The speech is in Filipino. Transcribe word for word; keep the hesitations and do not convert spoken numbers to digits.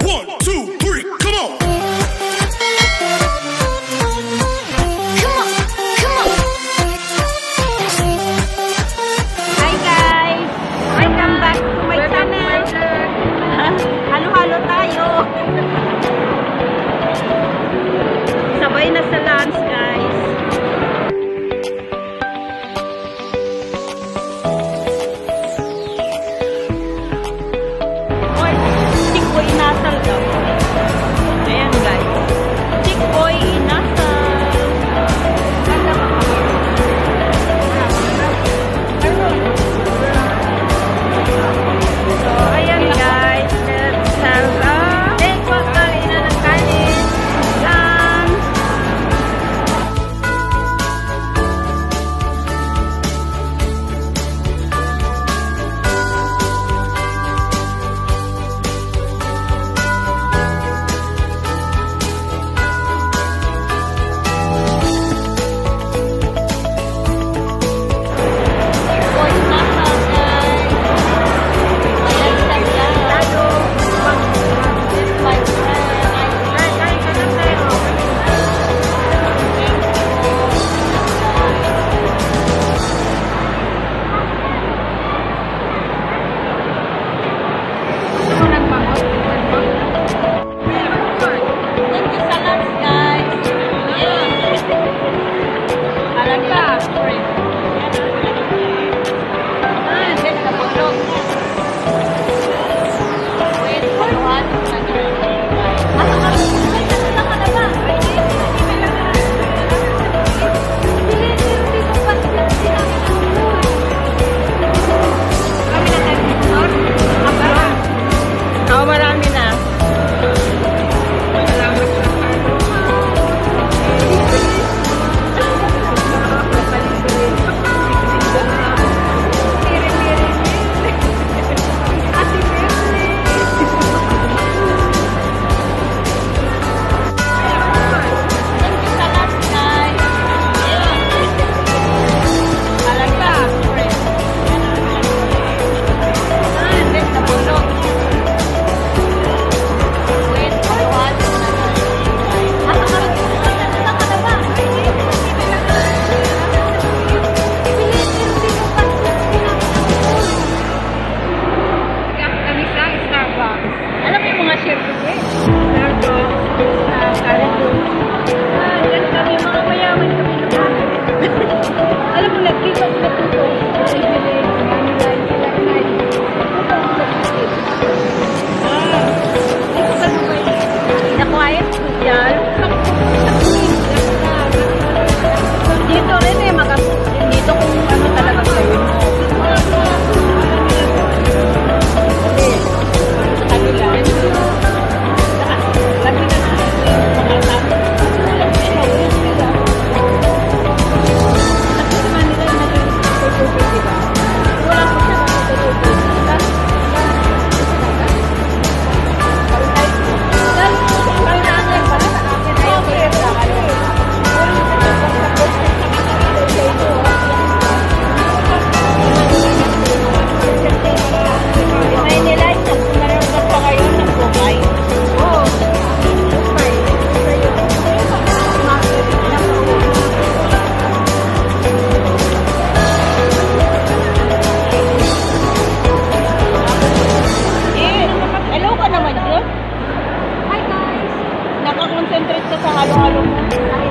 One, two, three, come on! Come on, come on! Hi guys! Welcome back to my channel! Halo-halo tayo! Sabay na sa lunch guys! Oy, chikboy inasal daw. Ayan guys. Chikboy inasal. Ganda ba? So, ayan guys. Let's have a breakfast kanina ng kanin. Lunch. Chikboy inasal guys. Ayan ganda. My friend. Kain ka na tayo. Ito nagmamot. Thank you sa lunch guys. Yes. Alam ka. Ah, then nabulog. Wait for one. Ah, ah, ay, nasa ka na ba? Hindi, hindi ko pa sinabi na kami na tayo dito. Aba. Oo, marami na. Salamat sa alam mo yung mga chef ko eh. Nardo, uh, Cardo. Ah, yan kami, mga mayaman kami naman. Alam mo, nagkita ko na ito. Bili-bili, kami lang, ilang night. Ah, ito ka naman. Na-quiet ko dyan. Dito rin eh, magas. Dito kung ano talaga kayo. Nakakonsentrate ka sa halo-halo mo.